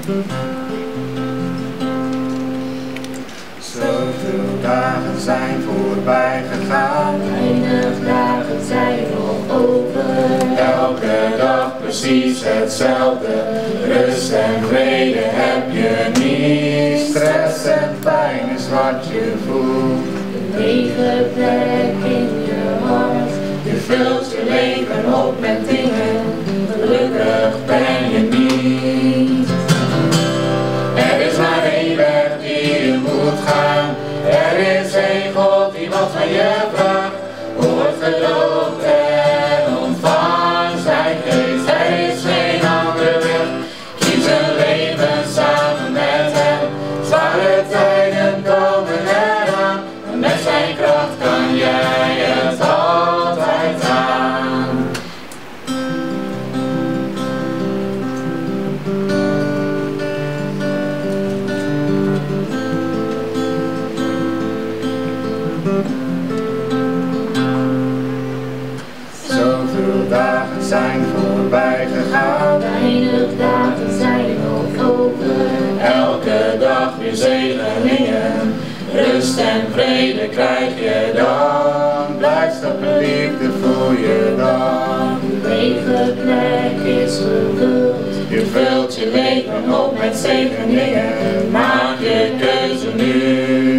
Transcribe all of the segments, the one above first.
Zoveel dagen zijn voorbij gegaan, weinig dagen zijn nog over. Elke dag precies hetzelfde, rust en vrede heb je niet. Stress en pijn is wat je voelt, Een lege plek in je hart. je vult je leven op met dingen, gelukkig ben je niet. Er is maar één weg die je moet gaan, er is één God die wat van je vraagt. Word gedoopt en ontvang zijn geest, er is geen andere weg. Kies een leven samen met hem, zware tijden komen eraan, en met zijn kracht kan jij het altijd aan. Zoveel dagen zijn voorbij gegaan, Weinig dagen zijn nog over. elke dag weer zegeningen, rust en vrede krijg je dan. Blijdschap en liefde voel je dan, De lege plek is gevuld. je vult je leven op met zegeningen, maak je keuze nu.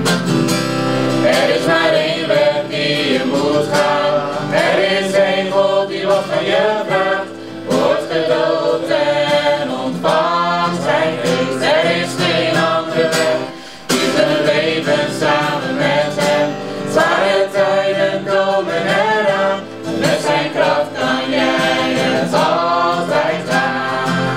Er is maar één weg die je moet gaan, er is één God die wat van je vraagt. Word gedoopt en ontvang zijn geest, er is geen andere weg. Kies een leven samen met hem, zware tijden komen eraan, en met zijn kracht kan jij het altijd aan.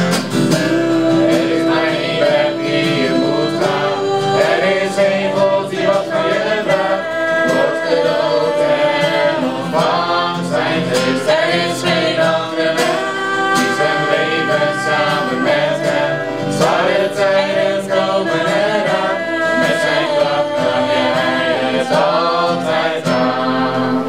Er is maar één weg die je moet gaan, er is één God die wat van je vraagt. Word gedoopt en ontvang zijn geest, er is geen andere weg. Kies een leven samen met hem, zware tijden komen eraan, en met zijn kracht kan jij het altijd aan.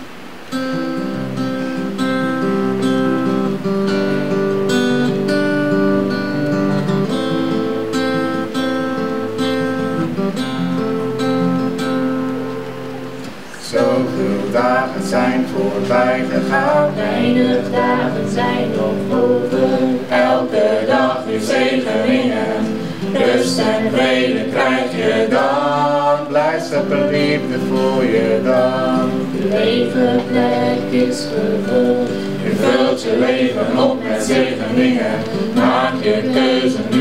Zoveel dagen zijn voorbij gegaan, Weinig dagen zijn nog over. elke dag weer zegeningen, rust en vrede krijg je dan. Blijdschap en liefde voel je dan, De lege plek is gevuld. je vult je leven op met zegeningen, maak je keuze nu.